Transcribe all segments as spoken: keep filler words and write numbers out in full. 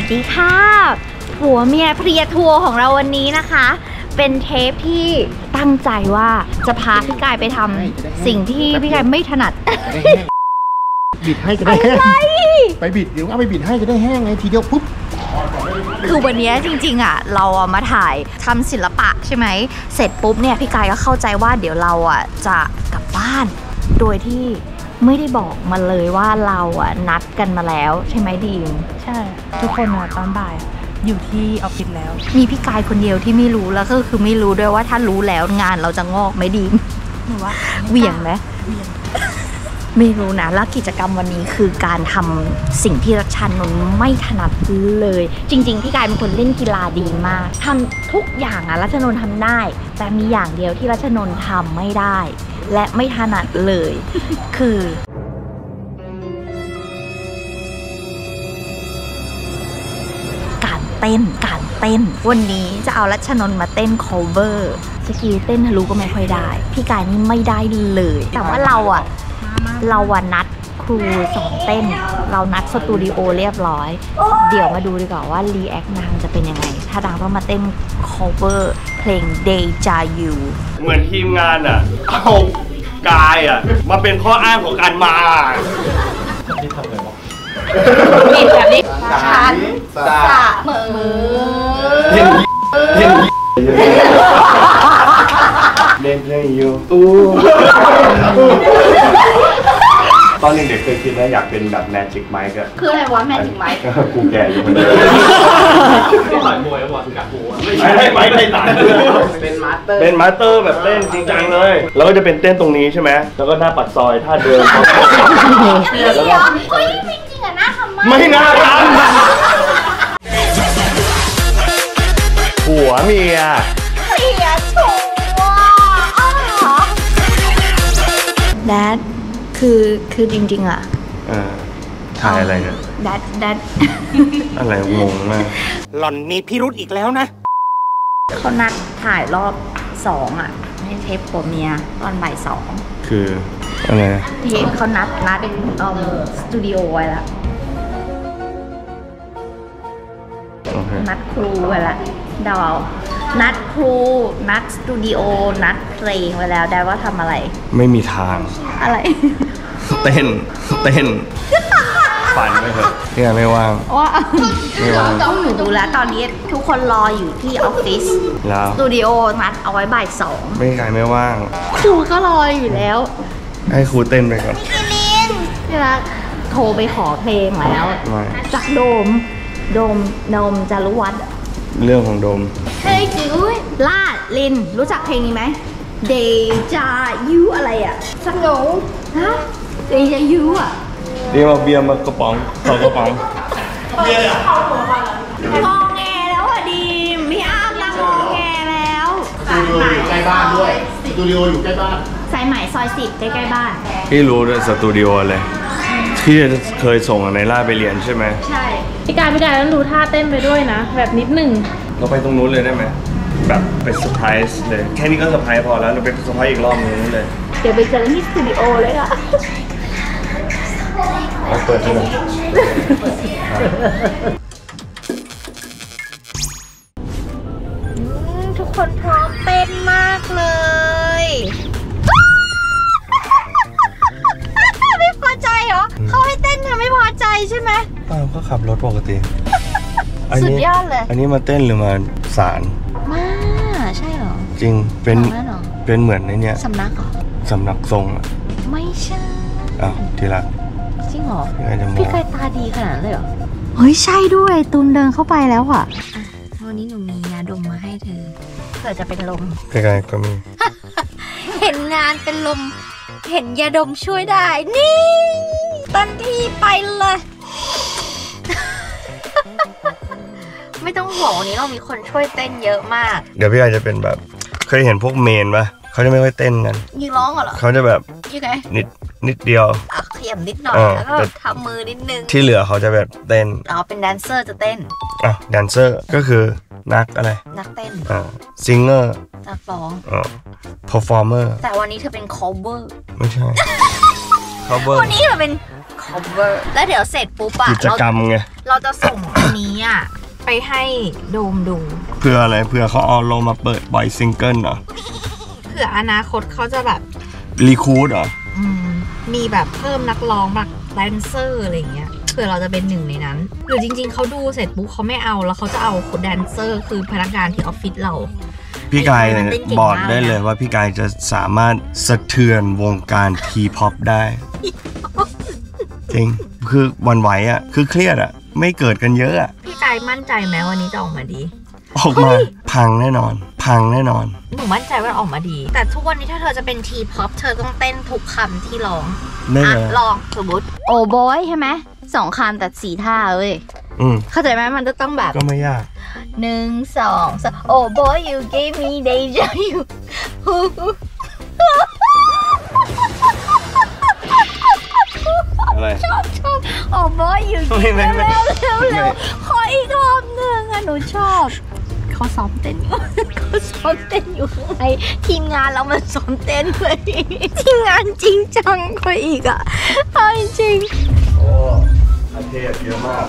ดีค่ะผัวเมียเพลียทัวร์ของเราวันนี้นะคะเป็นเทปที่ตั้งใจว่าจะพาพี่กายไปทำสิ่งที่พี่กายไม่ถนัดบิดให้จะได้แห้งไปบิดเดี๋ยวเอาไปบิดให้จะได้แห้งไงทีเดียวปุ๊บคือวันนี้จริงๆอ่ะเราอ่ะมาถ่ายทำศิลปะใช่ไหมเสร็จปุ๊บเนี่ยพี่กายก็เข้าใจว่าเดี๋ยวเราอ่ะจะกลับบ้านโดยที่ไม่ได้บอกมาเลยว่าเราอ่ะนัดกันมาแล้วใช่ไหมดีมใช่ทุกคนอ่ะตอนบ่ายอยู่ที่ออฟฟิศแล้วมีพี่กายคนเดียวที่ไม่รู้แล้วก็คือไม่รู้ด้วยว่าถ้ารู้แล้วงานเราจะงอกไหมดีมหนูว่าเหวี่ยงไหมเหวี่ยงไม่รู้นะแล้วกิจกรรมวันนี้คือการทำสิ่งที่รัชนนท์ไม่ถนัดเลยจริงๆพี่กายเป็นคนเล่นกีฬาดีมากทำทุกอย่างอะรัชนนท์ทำได้แต่มีอย่างเดียวที่รัชนนท์ทำไม่ได้และไม่ถนัดเลยคือการเต้นการเต้นวันนี้จะเอารัชนนท์มาเต้น cover สกิลเต้นทะลุก็ไม่ค่อยได้พี่กายนี่ไม่ได้เลยแต่ว่าเราอะเราอะนัดครูสอนเต้นเรานัดสตูดิโอเรียบร้อยเดี๋ยวมาดูดีกว่าว่ารีแอคนางจะเป็นยังไงถ้าดังต้องมาเต้น cover เพลง Deja Vu เหมือนทีมงานอ่ะเอากายอ่ะมาเป็นข้ออ้างของการมาที่ทำอะไรวะปิดแบบนี้ฉันสะเมอเล่นเล่นเล่นเพลงอยู่ตู้ตอนเด็กๆเคยคิดว่าอยากเป็นแบบแมจิกไมค์ก็คืออะไรวะแมจิกไมค์กูแก่อยู่คนเดียวต่อยมวยแล้วบอกกับกูไม่ให้ไมค์ไม่ต่างเป็นมาสเตอร์เป็นมาสเตอร์แบบเต้นจริงจังเลยแล้วก็จะเป็นเต้นตรงนี้ใช่ไหมแล้วก็หน้าปัดซอยท่าเดินแล้วก็เฮ้ยจริงๆอะน่าทำมากไม่น่าทำผัวเมียเมียชัวอ้าวเหรอแดดคือคือจริงๆอ่ะถ่ายอะไรเนี่ยแดดแดดอะไรงงมากหล่อนมีพิรุธอีกแล้วนะเขานัดถ่ายรอบสองอ่ะให้เทปผัวเมียตอนบ่ายสองคืออะไรเทปเขานัดนัดเอ่อสตูดิโอไว้แล้วนัดครูไว้แล้วดาวนัดครูนัดสตูดิโอนัดเพลงไว้แล้วได้ว่าทำอะไรไม่มีทางอะไรเต้นเต้นฝันไม่เถอะที่ไม่ว่างว่าไม่ว่างต้องหนูดูแล้วตอนนี้ทุกคนรออยู่ที่ออฟฟิศสตูดิโอนัดเอาไว้บ่ายสองไม่ใครไม่ว่างครูก็รออยู่แล้วให้ครูเต้นไปก่อนพี่ลินพี่รักโทรไปขอเพลงแล้วจากโดมโดมโดมจารุวัฒน์เรื่องของโดมเฮ้ยจิ๋วลาดลินรู้จักเพลงนี้ไหม Deja Vu อะไรอ่ะสักหนูฮะ Deja Vu อ่ะเรียกว่าเบียร์มากระป๋องสองกระป๋องเบียร์อ่ะงอแงแล้วอ่ะดีพี่อ้ามนะงอแงแล้วสตูดิโออยู่ใกล้บ้านด้วยสตูดิโออยู่ใกล้บ้านสายไหมซอยสิบใกล้ๆบ้านพี่รู้ด้วยสตูดิโออะไรที่เคยส่งในล่าไปเรียนใช่ไหมใช่พี่กายพี่กายต้องดูท่าเต้นไปด้วยนะแบบนิดหนึ่งเราไปตรงนู้นเลยได้ไหมแบบเป็นเซอร์ไพรส์เลยแค่นี้ก็เซอร์ไพรส์พอแล้วเราไปเซอร์ไพรส์อีกรอบนึงเลยเดี๋ยวไปเจอที่สตูดิโอเลยค่ะเปิดให้หน่อยทุกคนพร้อมเต้นมากเลยไม่พอใจเหรอเขาให้เต้นเธอไม่พอใจใช่ไหมอ้าวก็ขับรถปกติสุดยอดเลยอันนี้มาเต้นหรือมาสารมาใช่เหรอจริงเป็นเป็นเหมือนในเนี้ยสำนักเหรอสำนักทรงอ่ะไม่ใช่อ้าวทีละจริงเหรอพี่เคยตาดีขนาดเลยเหรอเฮ้ยใช่ด้วยตูนเดินเข้าไปแล้วอ่ะวันนี้หนูมียาดมมาให้เธอเผื่อจะเป็นลมใกล้ๆก็มีเห็นงานเป็นลมเห็นยาดมช่วยได้นี่ตันทีไปเลยไม่ต้องห่วงวันนี้เรามีคนช่วยเต้นเยอะมากเดี๋ยวพี่อาจจะเป็นแบบเคยเห็นพวกเมนปะเขาจะไม่ค่อยเต้นกันยืนร้องเหรอเขาจะแบบยังไงนิดนิดเดียวอ่ะขยับนิดหน่อยแล้วก็ทำมือนิดนึงที่เหลือเขาจะแบบเต้นอ๋อเป็นแดนเซอร์จะเต้นอ่ะแดนเซอร์ก็คือนักอะไรนักเต้นอ่าซิงเกอร์นักร้องอ่าเพอร์ฟอร์เมอร์แต่วันนี้เธอเป็น cover ไม่ใช่ cover วันนี้เธอเป็น cover cover แล้วเดี๋ยวเสร็จปุ๊บอะกิจกรรมไงเราจะส่งอันนี้อะไปให้โดมดูเพื่ออะไรเพื่อเขาเอาลงมาเปิดบอยซิงเกิลเหรอเผื่ออนาคตเขาจะแบบรีคูดเหรออืมมีแบบเพิ่มนักร้องแบบแดนเซอร์อะไรเงี้ยเผื่อเราจะเป็นหนึ่งในนั้นหรือจริงๆเขาดูเสร็จปุ๊บเขาไม่เอาแล้วเขาจะเอาคนแดนเซอร์คือพนักงานที่ออฟฟิศเราพี่กายบอกได้เลยว่าพี่กายจะสามารถสะเทือนวงการทีพ็อปได้จริงคือวันไหวอ่ะคือเครียดอ่ะไม่เกิดกันเยอะอ่ะพี่กายมั่นใจไหมวันนี้จะออกมาดีออกมาพังแน่นอนพังแน่นอนหนูมั่นใจว่าออกมาดีแต่ทุกวันนี้ถ้าเธอจะเป็นทีพ็อปเธอต้องเต้นทุกคำที่ร้องอ่ะลองสมมติโอ้บอยใช่ไหมสองคำแต่สี่ท่าเว้ยเข้าใจไหมมันจะต้องแบบก็ไม่ยากหนึ่งสองสามโอ้ boy you gave me deja vu อะไรชอบชอบโอ้ boy you เร็วเร็วเร็วขออีกรอบหนึ่งอะหนูชอบเขาซ้อมเต้นอยู่เขาซ้อมเต้นอยู่ข้างในทีมงานเรามันซ้อมเต้นเลยทีมงานจริงจังกว่าอีกอะเอาจริงโอ้อาเทศเยอะมาก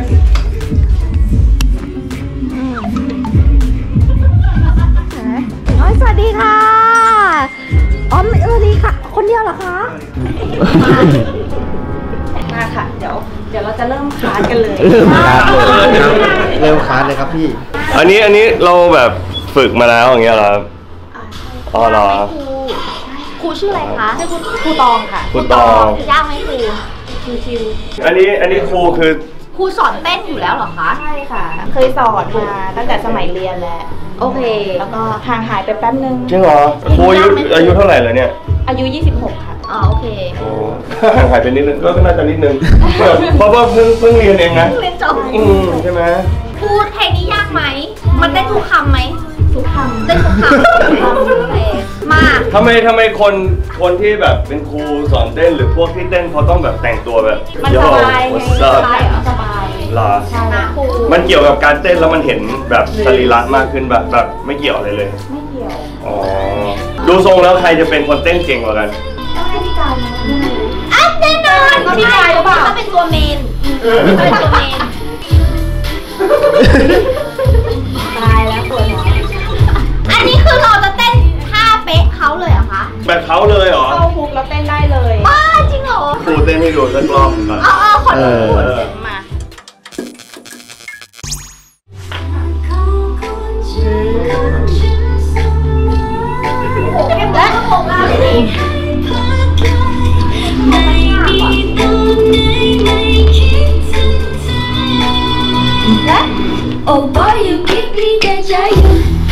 สวัสดีค่ะอ๋อสวัสดีค่ะคนเดียวเหรอคะมาค่ะเดี๋ยวเดี๋ยวเราจะเริ่มคลาสกันเลยเริ่มคลาสเลยเริ่มคลาสเลยครับพี่อันนี้อันนี้เราแบบฝึกมาแล้วอย่างเงี้ยเหรออ๋อเหรอครูชื่ออะไรคะชื่อครูตองค่ะครูตองยากไหมครูชิวๆอันนี้อันนี้ครูคือครูสอนเต้นอยู่แล้วเหรอคะใช่ค่ะเคยสอนมาตั้งแต่สมัยเรียนแล้วโอเคแล้วก็ห่างหายไปแป๊บนึงจริงเหรอครูอายุอายุเท่าไหร่แล้วเนี่ยอายุยี่สิบหกค่ะอ๋อโอเคโอ้ห่างหายไปนิดนึงก็น่าจะนิดนึงเพราะว่าเพิ่งเพิ่งเรียนเองนะเรียนจบอืมใช่ไหมพูดเพลงนี้ยากไหมมันได้ทุกคำไหมทุกคำได้ทุกคำมาทำไมทำไมคนคนที่แบบเป็นครูสอนเต้นหรือพวกที่เต้นเขาต้องแบบแต่งตัวแบบมันสบายสบายสบายหรอใช่มันเกี่ยวกับการเต้นแล้วมันเห็นแบบสรีระมากขึ้นแบบแบบไม่เกี่ยวอะไรเลยไม่เกี่ยวอ๋อดูทรงแล้วใครจะเป็นคนเต้นเก่งกว่ากันต้องให้พี่กายนะอ่ะแน่นอนพี่กายหรือเปล่าเขาเป็นตัวเมนเป็นตัวเมนตายแล้วปวดหัวอันนี้คือเราจะเต้นท่าเป๊ะเขาเลยเหรอคะแบบเขาเลยเหรอเข้าฮุกแล้วเต้นได้เลยบ้าจริงเหรอครูเต้นให้ดูสักรอบก่อนอ๋อขอดูมาโอ้โหเข้มแล้วโอ้โหเลย Oh boy, you give me deja vu.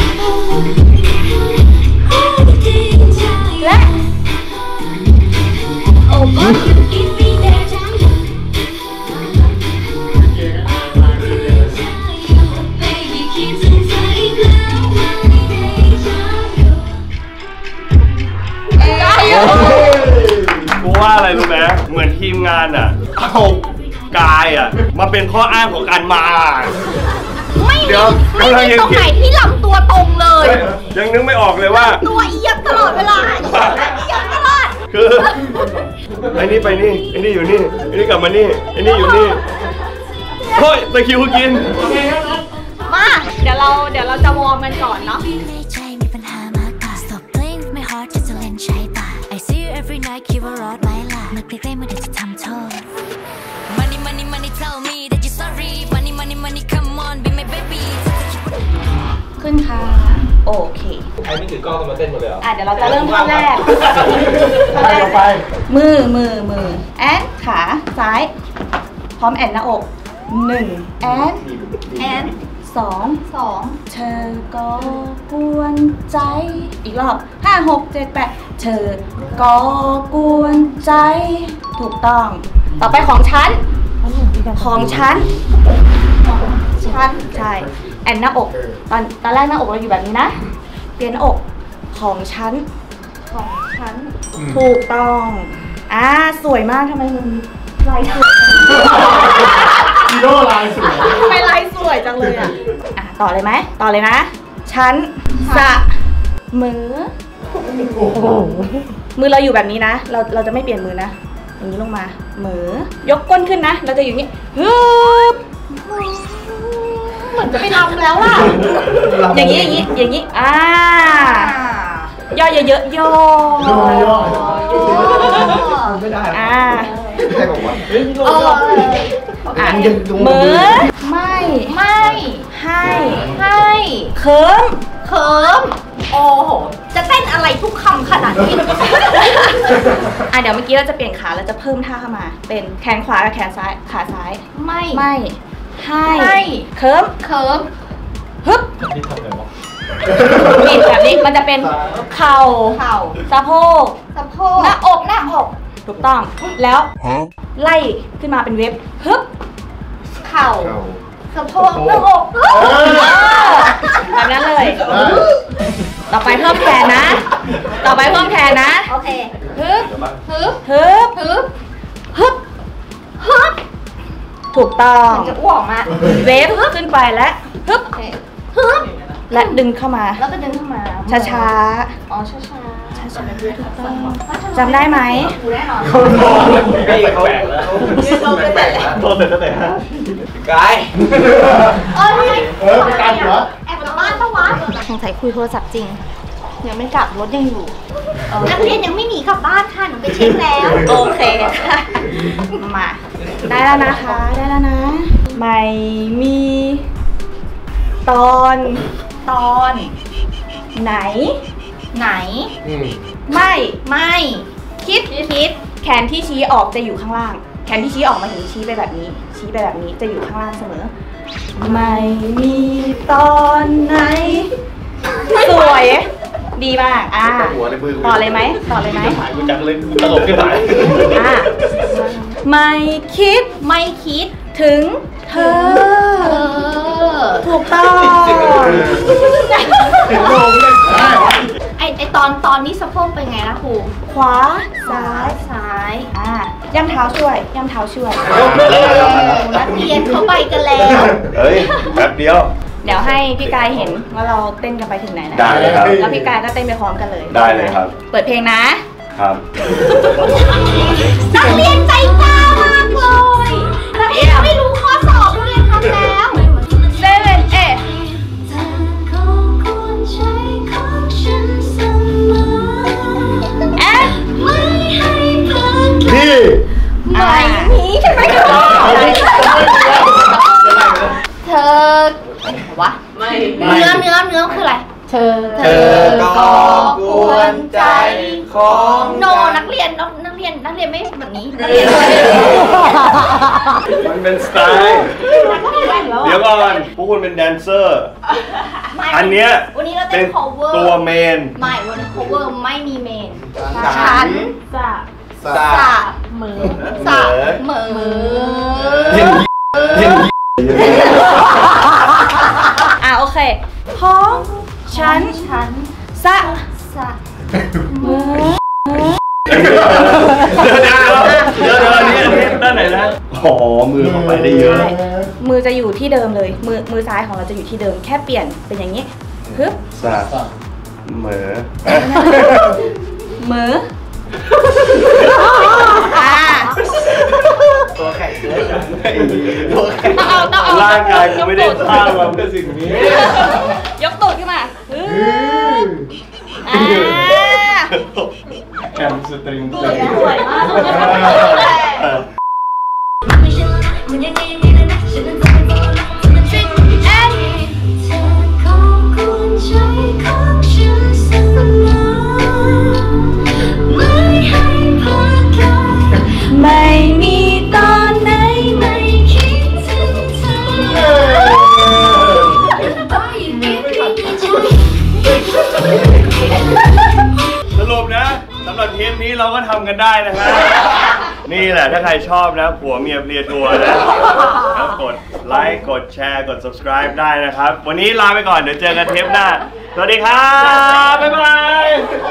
และ Oh boy, you give me deja vu. Baby, keep on flying now, my deja vu. กูว่าอะไรรู้ไหมเหมือนทีมงานอ่ะเอากายอ่ะมาเป็นข้ออ้างของการมาไม่เดี๋ยวไม่มีตรงไหนที่ลำตัวตรงเลยยังนึกไม่ออกเลยว่าตัวเอียงตลอดเวลาเอียงตลอดคือไอ้นี่ไปนี่ไอ้นี่อยู่นี่ไอ้นี่กลับมานี่ไอ้นี่อยู่นี่เฮ้ยตะคิวกินมาเดี๋ยวเราเดี๋ยวเราจะวอร์มกันก่อนเนาะ Money, money, money, tell me that you're sorry. Money, money, money, come on, be my baby. ขึ้นค่ะโอเคใครไม่ถือกล้องกันมาเต้นหมดเลยเหรออ่ะเดี๋ยวเราจะเริ่มท่าแรกไปมือมือมือแอนขาซ้ายพร้อมแอนหน้าอกหนึ่งแอนแอนสองสองเธอก็กวนใจอีกรอบห้าหกเจ็ดแปดเธอก็กวนใจถูกต้องต่อไปของฉันของฉันฉันใช่แอนหน้าอกตอนตอนแรกหน้าอกเราอยู่แบบนี้นะเปลี่ยนหน้าอกของฉันของฉันถูกต้องอ่าสวยมากทำไมมึงลายสวยฮีโร่ลายสวยทำไมลายสวยจังเลยอ่ะอ่ะต่อเลยไหมต่อเลยนะฉันสะมือมือเราอยู่แบบนี้นะเราเราจะไม่เปลี่ยนมือนะอย่างนี้ลงมาเหมือยกก้นขึ้นนะเราจะอยู่อย่างนี้ฮึบเหมือนจะไปรำแล้วล่ะอย่างนี้อย่างนี้อย่างนี้อ่าย่อเยอะๆย่อย่อไม่ได้อ่าใครบอกว่าเฮ้ยนี่เราอ่ะเหมือไม่ไม่ให้ให้เคิมเคิมโอ้โหจะเต้นอะไรทุกคำขนาดนี้ อ่ะเดี๋ยวเมื่อกี้เราจะเปลี่ยนขาเราจะเพิ่มท่าเข้ามาเป็นแขนขวากับแขนซ้ายขาซ้ายไม่ไม่ให้เคิมเคิมฮึบนี่แบบนี้มันจะเป็นเข่าเข่าสะโพกสะโพกหน้าอกหน้าอกถูกต้องแล้วไล่ขึ้นมาเป็นเว็บฮึบเข่าสะโพกหน้าอกแบบนั้นเลยต่อไปเพิ่มแขนนะต่อไปเพิ่มแขนนะโอเคฮึบฮึบฮึบฮึบฮึบฮึบถูกต้องจะอ้วกมาเวฟขึ้นไปแล้วฮึบฮึบและดึงเข้ามาแล้วก็ดึงเข้ามาช้าช้าอ๋อช้าช้าช้าช้าถูกต้องจำได้ไหมเขาโดนไม่เขาแบกแล้วเขาแบกแล้วโดนตั้งแต่ห้ากายเออเออไปกายเหรอแอบกลับบ้านปะวะสงสัยคุยโทรศัพท์จริงยังไม่กลับรถยังอยู่นักเรียนยังไม่หนีกลับบ้านค่ะหนูไปเช็คแล้วโอเคค่ะมาได้แล้วนะคะได้แล้วนะไม่มีตอนตอนไหนไหนไม่ไม่คิดคิดแขนที่ชี้ออกจะอยู่ข้างล่างแขนที่ชี้ออกมาถึงชี้ไปแบบนี้ชี้ไปแบบนี้จะอยู่ข้างล่างเสมอไม่มีตอนไหนสวยดีมากอ่ะต่อเลยไหมต่อเลยไหมกูจังเลยตลกขึ้นไปอ่ะไม่คิดไม่คิดถึงเธอถูกต้องไอไอตอนตอนนี้สะโพกเป็นไงนะครูขวาซ้ายซ้ายอ่ะย่ำเท้าช่วยย่ำเท้าช่วยนักเรียนเขาไปกันแล้วเฮ้ยแป๊บเดียวเดี๋ยวให้พี่กายเห็นว่าเราเต้นกันไปถึงไหนนะได้เลยครับแล้วพี่กายก็เต้นไปพร้อมกันเลยได้เลยครับเปิดเพลงนะครับนักเรียนใจกล้ามากเลยนักเรียนไม่รู้ข้อสอบนักเรียนทำแล้วเซเว่นเอพี่ไม่มีใช่ไหมเธอวะเนื้อเนื้อเนื้อคืออะไรเธอเธอก็กวนใจของโนนักเรียนนักเรียนนักเรียนไม่แบบนี้นักเรียนมันเป็นสไตล์เดี๋ยวก่อนพวกคุณเป็นแดนเซอร์อันเนี้ยวันนี้เราเต้น cover ตัวเมนไม่วันนี้ cover ไม่มีเมนฉันจะสะเหมือสะเหมือเห็นเห็นอ่ะโอเคท้องฉันฉันสะสะมือเดี๋ยวเดี๋ยวเดี๋ยวเดี๋ยวนี้ด้านไหนนะอ๋อมือเข้าไปได้เยอะมือจะอยู่ที่เดิมเลยมือมือซ้ายของเราจะอยู่ที่เดิมแค่เปลี่ยนเป็นอย่างนี้ฮึบสะเหมือมืออ่าตัวแข็งเยอะจังตัวแข็งร่างกายกูไม่ได้สร้างมาเพื่อสิ่งนี้ยกตูดขึ้นมาอ่าแอมสตริงสวยมากไม่มีตอนไหนไม่คิดถึงเธอสรุปนะสำหรับเทปนี้เราก็ทำกันได้นะฮะนี่แหละถ้าใครชอบนะผัวเมียเพลียตัวนะแล้วกดไลค์กดแชร์กด subscribe ได้นะครับวันนี้ลาไปก่อนเดี๋ยวเจอกันเทปหน้าสวัสดีครับบ๊ายบาย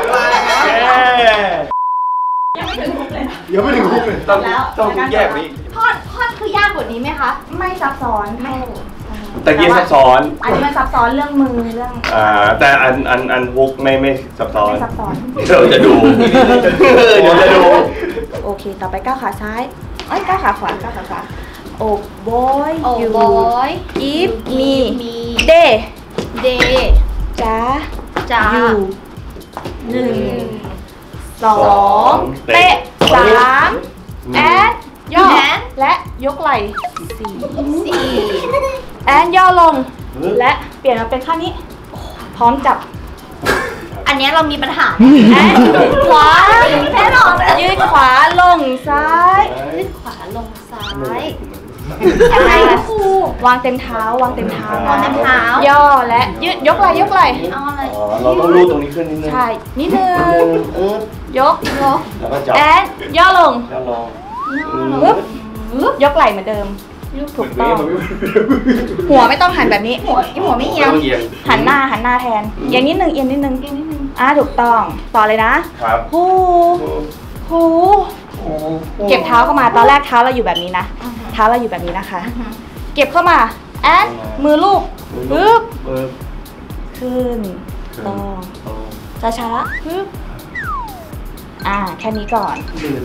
ยังไม่ถึงฮุกเลยยังไม่ถึงฮุกเลยต้องต้องแยกนี้ท่อนท่อนคือยากกว่านี้ไหมคะไม่ซับซ้อนไม่แต่กี้ซับซ้อนอันนี้มันซับซ้อนเรื่องมือเรื่องอ่าแต่อันอันอันฮุกไม่ไม่ซับซ้อนไม่ซับซ้อนเดี๋ยวจะดูเดี๋ยวจะดูโอเคเคต่อไปก้าวขาซ้ายเอ้ยก้าวขาขวาก้าวขาขวา Oh boy Oh you boy give me me day day จ้าจ้า you หนึ่งสองเตะสามแอนย่อและยกไหล่สี่สี่แอนย่อลงและเปลี่ยนมาเป็นข้างนี้พร้อมจับอันเนี้ยเรามีปัญหาแอนยืดขวาแน่นอนยืดขวาลงซ้ายยืดขวาลงซ้ายยังไงนะวางเต็มเท้าวางเต็มเท้าวางเต็มเท้าย่อและยืดยกไหล่ยกไหล่เอาเลยอ๋อเราต้องรูดตรงนี้ขึ้นนิดนึงใช่นิดนึงเออยกยกแล้วก็จับแอนย่อลงแล้วลองปึ๊บยกไหล่เหมือนเดิมถูกต้องหัวไม่ต้องหันแบบนี้หัวหัวไม่เอียงเอียงหันหน้าหันหน้าแทนเอียงนิดนึงเอียงนิดนึงเอียงนิดนึงอ่ะถูกต้องต่อเลยนะครับ หูหูเก็บเท้าเข้ามาตอนแรกเท้าเราอยู่แบบนี้นะเท้าเราอยู่แบบนี้นะคะ เก็บเข้ามาแอนมือลูกปึ๊บปึ๊บขึ้นต้องช้าๆปึ๊บอ่าแค่นี้ก่อน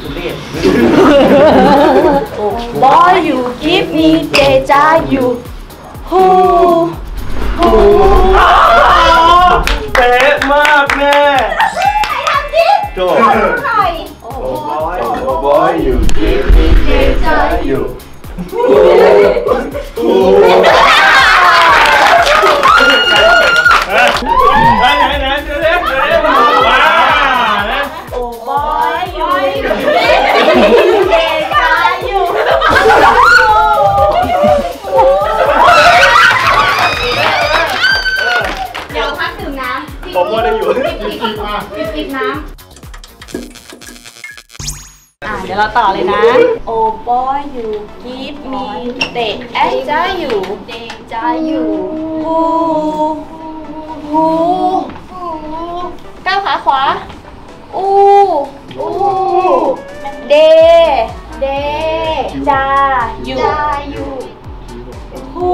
Boy you give me deja you who who เป๊ะมากแม่โจโอ้ Oh boy you give me deja you ไหนไหนไหนเดี๋ยวเดี๋ยวเดี๋ยวว้า Boy you give me deja you เดี๋ยวพักดื่มน้ำผมว่าได้อยู่ปิดน้ำอ่ะเดี๋ยวเราต่อเลยนะ Oh boy you give me deja you deja you who who ก้าวขาขวาอูอูเดเดจาอยู่จ้าอยู่ฮู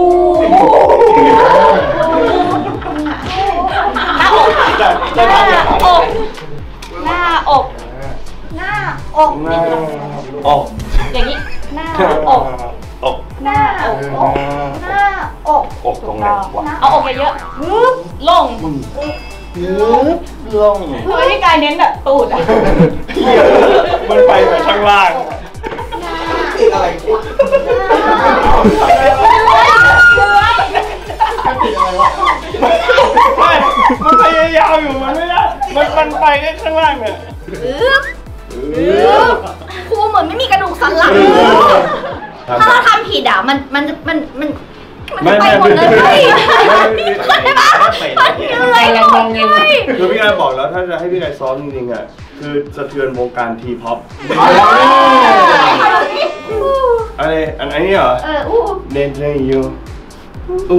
หน้าอกหน้าอกหน้าอกหน้าอกหน้าออกอย่างนี้หน้าอกออกหน้าอกหน้าอกอกตรงไหนวะเอาอกเยอะๆฮึบลงยึบลงเฮ้ยพี่กายเน้นแบบตูดอะมันไปแต่ข้างล่างอะไรไม่มันพยายามอยู่มันไม่ได้มันมันไปแค่ข้างล่างเนี่ยครูเหมือนไม่มีกระดูกสันหลังถ้าเราทำผิดอ่ะมันมันมันมันมันจะไปหมดเลยเข้าใจปะมันเหนื่อยหมดเลยคือพี่กายบอกแล้วถ้าจะให้พี่กายซ้อมจริงๆอ่ะคือสะเทือนวงการทีพ็อปอะไรอันนี้เหรอเอออู้เล่นเล่นอยู่อู้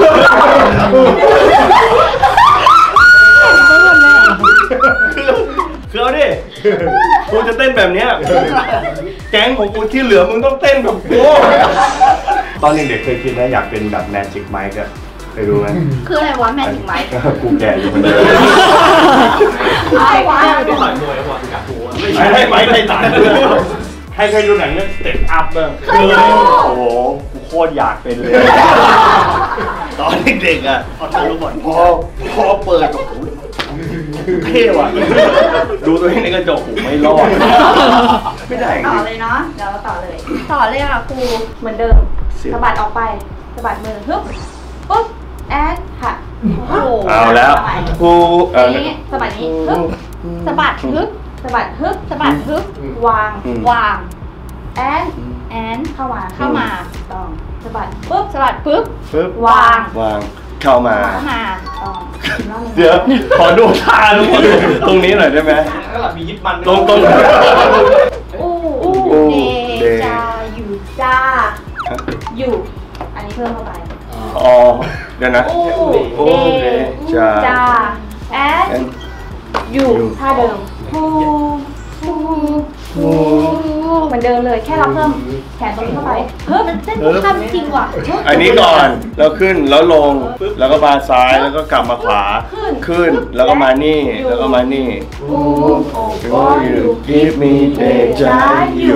คือเอาดิกูจะเต้นแบบเนี้ยแก๊งของกูที่เหลือมึงต้องเต้นแบบกูตอนเด็กๆเคยคิดนะอยากเป็นแบบแมจิกไมค์อะเคยรู้ไหมคืออะไรวะแม่ถึงไหมกูแก่อยู่คนเดียวอะไรวะไม่ให้ไมค์ใครตัดให้เคยดูหนังเรื่องสเต็ปอัพบ้างโอ้โหกูโคตรอยากเป็นเลยตอนเด็กๆอ่ะพอทะลุบอลพอพอเปิดกับเท่ว่ะดูตัวเองในกระจกผมไม่รอดไม่ได้ต่อเลยเนาะเดี๋ยวเราต่อเลย ต่อเลยค่ะครูเหมือนเดิมสะบัดออกไปสะบัดมือฮึบปุ๊บแอดค่ะโอ้โหเอาแล้วครูเออนี้สะบัดนี้ฮึบสะบัดฮึบสะบัดฮึบสะบัดฮึบวางวางแอนแอนเข้ามาเข้ามาต้องสะบัดปุ๊บสะบัดปุ๊บปึ๊บวางวางเข้ามาเข้ามาต้องเดี๋ยวขอดูท่าทุกคนตรงนี้หน่อยได้ไหมตรงตรงอู้อู้เดจาอยู่จ้าอยู่ อันนี้เพิ่มเข้าไปอ๋อเดี๋ยวนะอู้โอ้เดเดจาจาแอนอยู่ท่าเดิมฮูฮูฮูเหมือนเดิมเลยแค่เราเพิ่มแขนตรงนี้เข้าไปเฮ้ยมันเต้นท่าจริงว่ะอันนี้ก่อนแล้วขึ้นแล้วลงแล้วก็มาซ้ายแล้วก็กลับมาขวาขึ้นแล้วก็มานี่แล้วก็มานี่ Oh you give me deja vu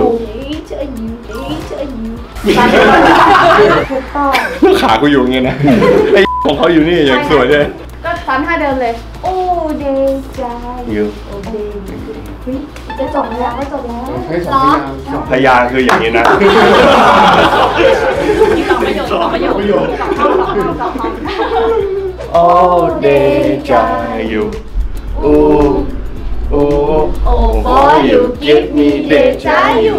ถูกต้องขากูอยู่อย่างเงี้ยนะไอ้ของเขาอยู่นี่อย่างสวยเลยก็ซ้ำท่าเดิมเลยโอ้เดจาอยู่โอ้เดจะจบแล้วก็จบแล้วให้สองพยางค์สองพยางค์คืออย่างนี้นะสองประโยคสองประโยคสองห้องสองห้องสองห้อง Oh deja vu Ooh Ooh Oh boy you give me deja vu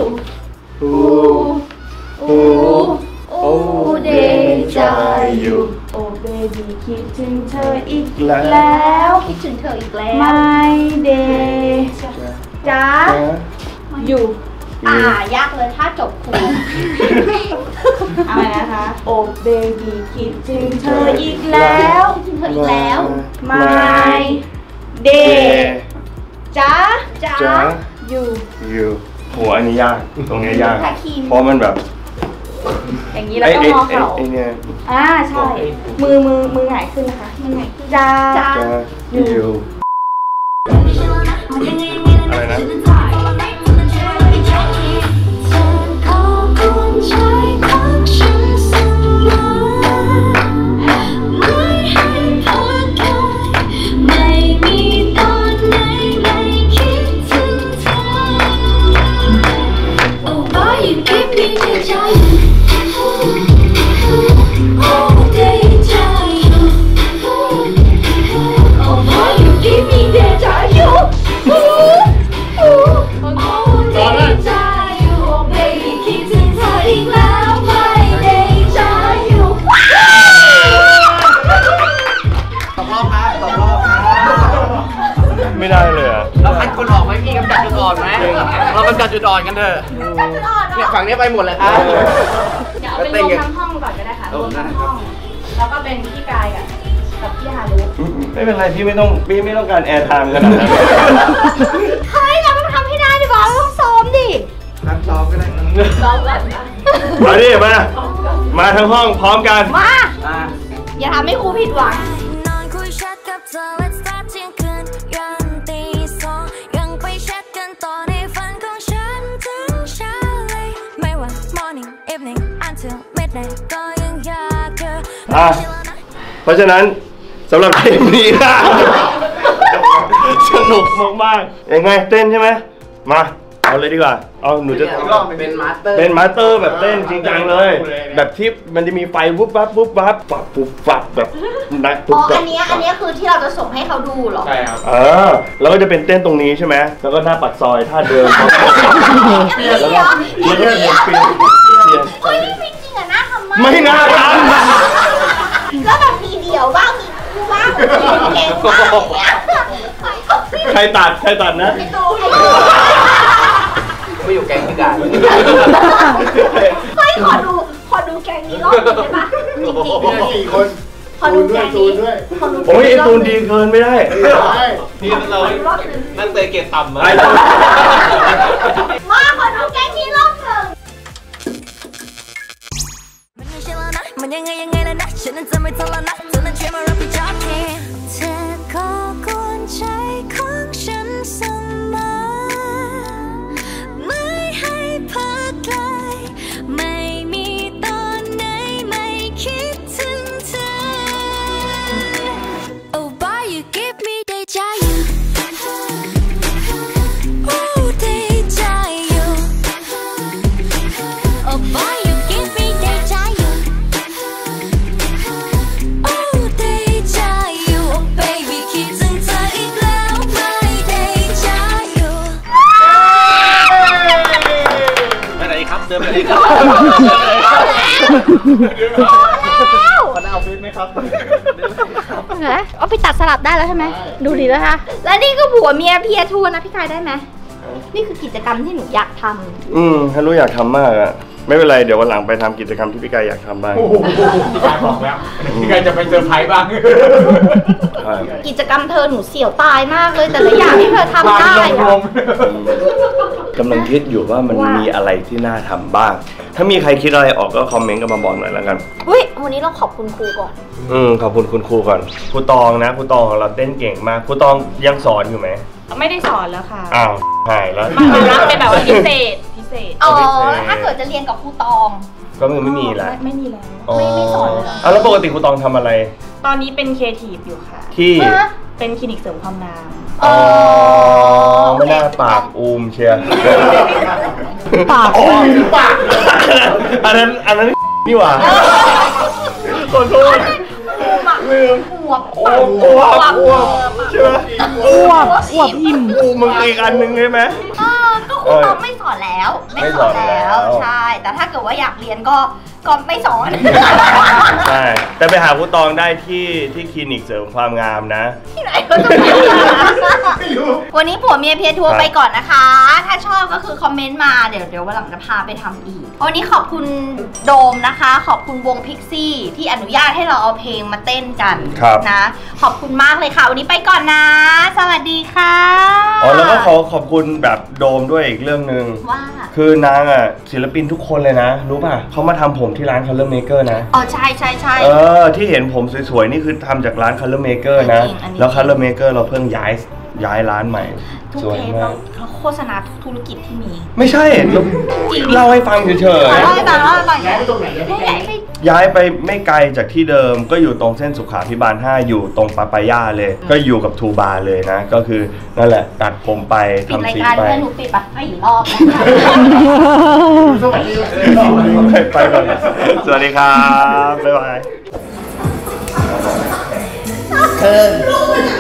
Ooh Ooh Oh deja vu โอ้เบบี้คิดถึงเธออีกแล้วคิดถึงเธออีกแล้ว My day จ้าอยู่อ่ายากเลยถ้าจบครูเอาไว้นะคะโอ้เบบี้คิดถึงเธออีกแล้วคิดถึงเธออีกแล้ว My day จ้าจ้าอยู่อยู่หัวอันนี้ยากตรงนี้ยากเพราะมันแบบอย่างนี้แล้วก็มองเขาไอ้เนี่ยอ่าใช่มือมือมือหงายขึ้นนะคะมือหงายขึ้นจ้าจะอยู่อะไรนะไม่ได้เลยอ่ะเราคัดคนออกไหมพี่กำจัดจุดอ่อนไหมเรากำจัดจุดอ่อนกันเถอะเนี่ยฝั่งนี้ไปหมดเลยครับเดี๋ยวเอาไปรวมทั้งห้องก่อนก็ได้ค่ะรวมทั้งห้องแล้วก็เป็นพี่กายกับกับพี่ฮารุไม่เป็นไรพี่ไม่ต้องพี่ไม่ต้องการแอร์ไทม์ขนาดนั้นเฮ้ยเราต้องทำให้ได้ดิบอลต้องซ้อมดิซ้อมก็ได้ซ้อมกันมาดิมามาทั้งห้องพร้อมกันมาอย่าทำให้ครูผิดหวังอ่ะเพราะฉะนั้นสำหรับเพลงนี้นะสนุกมากๆยังไงเต้นใช่ไหมมาเอาเลยดีกว่าเอาหนูจะเป็นมาสเตอร์เป็นมาสเตอร์แบบเต้นจริงจังเลยแบบที่มันจะมีไฟวุบวับวุบวับฝับฟุบฝับแบบนักอ๋ออันนี้อันนี้คือที่เราจะส่งให้เขาดูหรอใช่ครับเออแล้วก็จะเป็นเต้นตรงนี้ใช่ไหมแล้วก็หน้าปากซอยท่าเดิมแล้วก็แล้วก็เห็นปีนเฮ้ยนี่ไม่จริงอะน่าทำมากไม่น่าทำแล้วแบบมีเดี่ยวบ้างมีคู่บ้างเก่งมากใครตัดใครตัดนะไม่อยู่แก๊งพี่กันเฮ้ยขอดูขอดูแกงนี้รอบนึงได้ปะจริงๆสี่คนขอดูแกงนี้โอ้ยไอตูนดีเกินไม่ได้นี่เรานั่งเตะเกตต่ำมามาขอดูแกงนี้รอบหนึ่งมันยังไงยังไงแล้วนะฉันนั้นจะไม่ทะเลาะนะเธอนั้นช่วยมารับผิดชอบทีเธอก็ควรใจของฉันเสมอไม่ให้พักไกลไม่มีตอนไหนไม่คิดถึงเธอ Oh boy you give me deja vu Oh deja vu Oh boy you give me deja vu Oh deja vu Oh baby คิดถึงเธออีกแล้ว My deja vu ไปไหนครับเดินไปไหนครับคนเอาฟิตไหมครับเหรอเอาไปตัดสลับได้แล้วใช่ไหมดูดีแล้วค่ะแล้วนี่ก็ผัวเมียเพียทูนะพี่กายได้ไหมนี่คือกิจกรรมที่หนูอยากทำอืมฮัลโหลอยากทำมากอะไม่เป็นไรเดี๋ยววันหลังไปทำกิจกรรมที่พี่กายอยากทำบ้างพี่กายบอกแล้วพี่กายจะไปเซอร์ไพรส์บ้างกิจกรรมเธอหนูเสี่ยวตายมากเลยแต่ละอย่างที่เธอทำได้กำลังคิดอยู่ว่ามันมีอะไรที่น่าทำบ้างถ้ามีใครคิดอะไรออกก็คอมเมนต์กันมาบอกหน่อยแล้วกันอุ้ยวันนี้เราขอบคุณครูก่อนอืมขอบคุณคุณครูก่อนครูตองนะครูตองของเราเต้นเก่งมากครูตองยังสอนอยู่ไหมไม่ได้สอนแล้วค่ะอ้าวหายแล้วมารับเป็นแบบว่าพิเศษพิเศษอ๋อแล้วถ้าเกิดจะเรียนกับครูตองก็คือไม่มีแล้วไม่มีแล้วไม่ไม่สอนเลยอ้าวแล้วปกติครูตองทำอะไรตอนนี้เป็นครีเอทีฟอยู่ค่ะที่เป็นคลินิกเสริมความงามอ๋อไม่น่าปากอูมเชียร์ปากอูมปากอันนั้นอันนั้นนี่หว่าขอโทษลืมอวบอวบอวบอวบใช่ไหมอวบอวบอิ่มอูมึงอีกอันหนึ่งใช่ไหมเออก็ครูตองไม่สอนแล้วไม่สอนแล้วใช่แต่ถ้าเกิดว่าอยากเรียนก็ก็ไม่สอนใช่แต่ไปหาครูตองได้ที่ที่คลินิกเสริมความงามนะที่ไหนก็ต้องวันนี้ผัวเมียเพียทัวร์ไปก่อนนะคะถ้าชอบก็คือคอมเมนต์มาเดี๋ยวเดี๋ยววันหลังจะพาไปทำอีกวันนี้ขอบคุณโดมนะคะขอบคุณวงพิกซี่ที่อนุญาตให้เราเอาเพลงมาเต้นกันนะขอบคุณมากเลยค่ะวันนี้ไปก่อนนะสวัสดีค่ะอ๋อแล้วก็ขอขอบคุณแบบโดมด้วยอีกเรื่องนึงว่าคือนางอ่ะศิลปินทุกคนเลยนะรู้ป่ะเขามาทำผมที่ร้าน Color Maker นะอ๋อใช่ใช่ใช่เออที่เห็นผมสวยๆนี่คือทำจากร้าน Color Maker นะแล้ว Color Maker เราเพิ่งย้ายย้ายร้านใหม่ทุกเทปเราเขาโฆษณาทุกธุรกิจที่มีไม่ใช่เล่าให้ฟังเฉยๆเล่าให้ฟังเล่าให้ฟังย้ายไปตรงไหนย้ายไปไม่ไกลจากที่เดิมก็อยู่ตรงเส้นสุขาภิบาลห้าอยู่ตรงปาปายาเลยก็อยู่กับทูบาเลยนะก็คือนั่นแหละตัดผมไปทำสีไปปิดรายการเพื่อนหนูปิดปะไม่อยู่รอบสวัสดีไปก่อนสวัสดีครับบ๊ายบาย